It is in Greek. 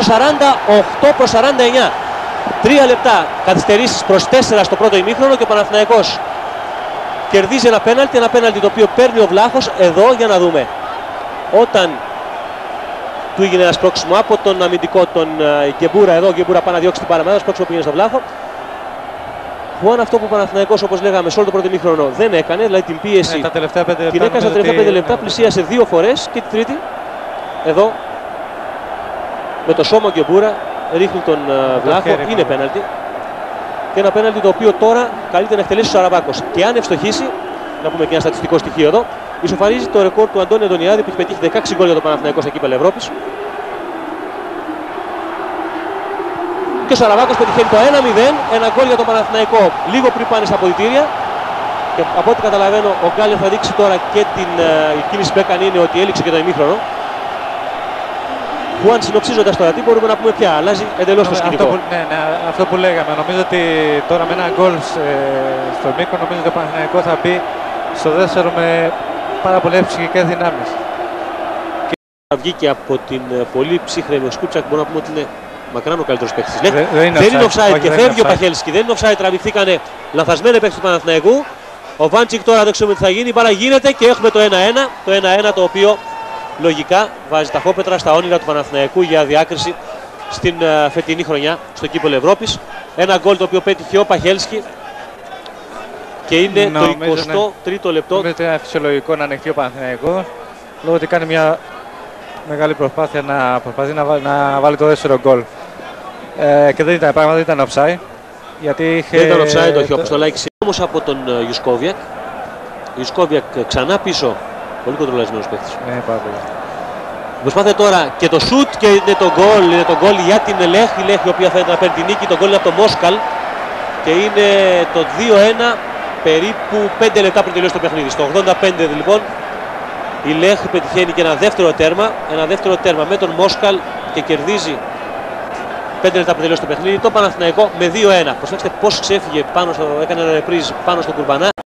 48-49. 3 λεπτά καθυστερήσεις προς 4 στο πρώτο ημίχρονο και ο Παναθηναϊκός κερδίζει ένα πέναλτι το οποίο παίρνει ο Βλάχος εδώ για να δούμε. Όταν του έγινε ένα σπρώξιμο από τον αμυντικό τον Γκεμπούρα, εδώ ο Γκεμπούρα πάει να διώξει την παραμέτρα, σπρώξιμο πήγαινε στο Βλάχο. Που αυτό που ο Παναθηναϊκός, όπως λέγαμε, σε όλο το πρώτο ημίχρονο δεν έκανε, δηλαδή την πίεση τα τελευταία 5 λεπτά, την έκανε στα τελευταία 5 λεπτά, πλησίασε 2 φορές και τη τρίτη εδώ με το σώμα Γκεμπούρα ρίχνει τον Βλάχο, είναι πέναλτι. Και ένα πέναλτι το οποίο τώρα καλείται να εκτελέσει ο Σαραβάκος. Και αν ευστοχίσει, να πούμε και ένα στατιστικό στοιχείο εδώ, ισοφαρίζει το ρεκόρ του Αντώνη Αντωνιάδη που έχει πετύχει 16 γκολ για το Παναθηναϊκό στα κύπελλα Ευρώπης. Και ο Σαραβάκος πετυχαίνει το 1-0, ένα γκολ για τον Παναθηναϊκό λίγο πριν πάνε στα αποδυτήρια. Και από ό,τι καταλαβαίνω, ο Γκάλιο θα δείξει τώρα και η κίνηση που έκανε είναι ότι έληξε και το ημίχρονο. Που αν συνοψίζοντας τώρα τι μπορούμε να πούμε πια, αλλάζει εντελώς το σκηνικό. Αυτό που λέγαμε, νομίζω ότι τώρα με ένα γκολ στο μήκο, νομίζω ότι το Παναθηναϊκό θα μπει στο δεύτερο με πάρα πολλές ψυχικές δυνάμεις. Και βγήκε από την πολύ ψύχρεμη ο Σκούτσακ, μπορούμε να πούμε ότι είναι μακράν ο καλύτερος παίκτης. Δεν είναι offside και φεύγει ο Παχέλσκι, δεν είναι offside, τραβηχθήκανε λανθασμένοι παίκτες του Παναθηναϊκού. Ο Βάντσικ τώρα δεν ξέρουμε τι θα γίνει, η μπάλα γίνεται και έχουμε το 1-1, το 1-1 το οποίο λογικά βάζει τα χόπετρα στα όνειρα του Παναθηναϊκού για διάκριση στην φετινή χρονιά στο κύπελλο Ευρώπης. Ένα γκολ το οποίο πέτυχε ο Παχέλσκι και είναι το 23ο λεπτό. Νομίζω ότι είναι φυσιολογικό να ανοιχτεί ο Παναθηναϊκός λόγω ότι κάνει μια μεγάλη προσπάθεια να βάλει το δεύτερο γκολ. Και δεν ήταν, πράγματι δεν ήταν offside. Γιατί δεν ήταν offside, όχι, όπως το λάκησε όμως από τον Ιουσκόβιακ. Ιουσκόβιακ ξανά πίσω. Πολύ κοντρολασμένος παίκτης. Ναι, πάρα πολύ. Προσπάθεια τώρα και το σουτ και είναι το γκολ για την Λech. Η Λech η οποία φαίνεται να παίρνει την νίκη. Το γκολ είναι από το Μόσκαλ και είναι το 2-1 περίπου 5 λεπτά πριν τελειώσει το παιχνίδι. Στο 85 λοιπόν η Λech πετυχαίνει και ένα δεύτερο τέρμα με τον Μόσκαλ και κερδίζει 5 λεπτά πριν τελειώσει το παιχνίδι. Το Παναθηναϊκό με 2-1. Προσέξτε πώς ξέφυγε έκανε ένα ρεπρίζ πάνω στο Κουρμπανά.